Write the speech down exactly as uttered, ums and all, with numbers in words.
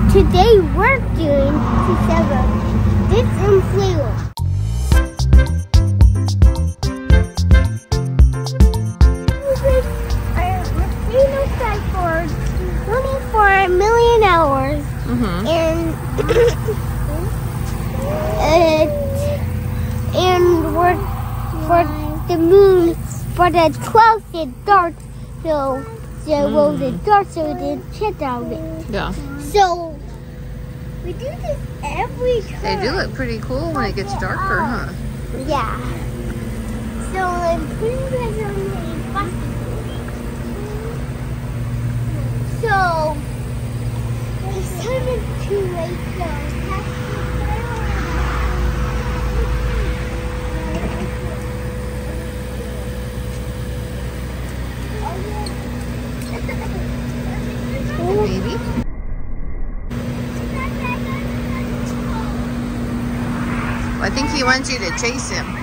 today we're doing to seven. This inflatable. For twenty-four million hours, mm-hmm. and it, and we're for the moon for the twelfth it's dark, so so mm. well the dark so the shut out it. Yeah. So we do this every time. They do look pretty cool when it gets darker, huh? Yeah. So I'm putting this on the bus. So, it's kind of too late though. Maybe. I think he wants you to chase him.